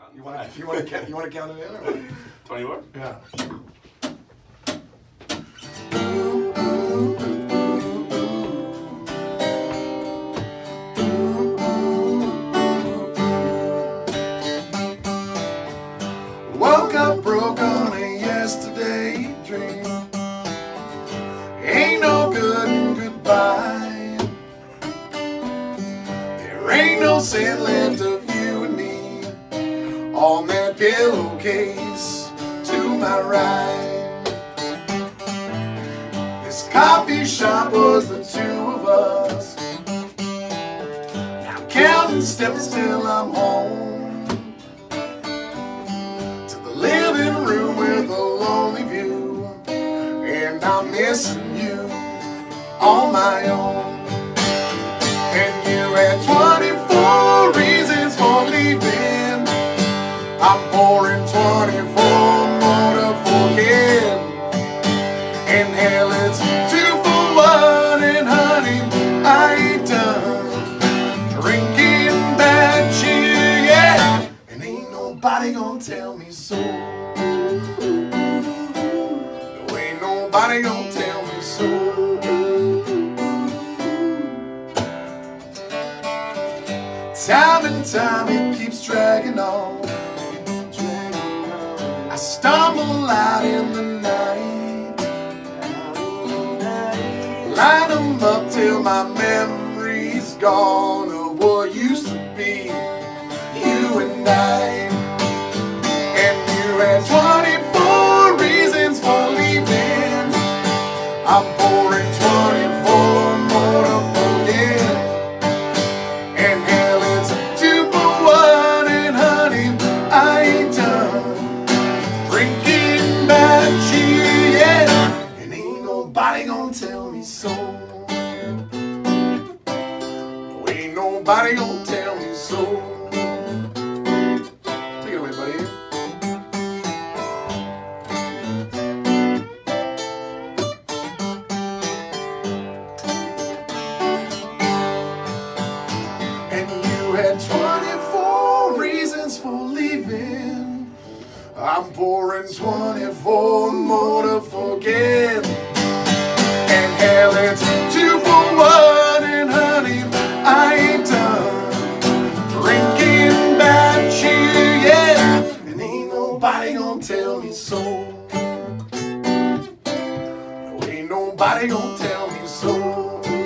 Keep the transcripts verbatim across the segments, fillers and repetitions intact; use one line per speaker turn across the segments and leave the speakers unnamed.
You want to? You want to? You want to count it in? Or
twenty-four?
Yeah. Woke up broke on a yesterday dream. Ain't no good and goodbye. There ain't no sin left of you and me on that pillowcase to my right. This coffee shop was the two of us. Now counting steps till I'm home. Living room with a lonely view, and I'm missing you on my own. And you had twenty-four reasons for leaving. I'm pouring twenty-four more to forget. And hell, it's two for one, and honey, I ain't done drinking bad cheer yet. And ain't nobody gonna tell me so. No, ain't nobody gonna tell me so. Time and time it keeps dragging on. I stumble out in the night, line them up till my memory's gone of what used to be you and I. And twenty-four reasons for leaving. I'm pouring twenty-four more to forget. And hell, it's two for one, and honey, I ain't done drinking bad cheer yet. And ain't nobody gonna tell me so. No, ain't nobody gonna tell me so. Take it away, buddy. twenty-four reasons for leaving. I'm pouring twenty-four more to forget. And hell, it's two for one, and honey, I ain't done drinking bad cheer yet. And ain't nobody gonna tell me so. No, ain't nobody gonna tell me so.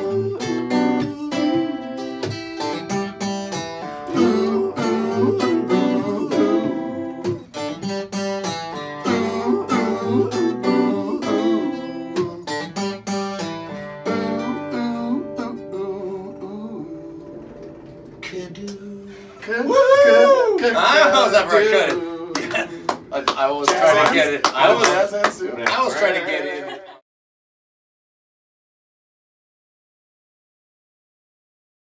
Kadooh. Kadooh. Kadooh.
I was that for a cut. I, I was trying to get it. I was, I was trying to get it.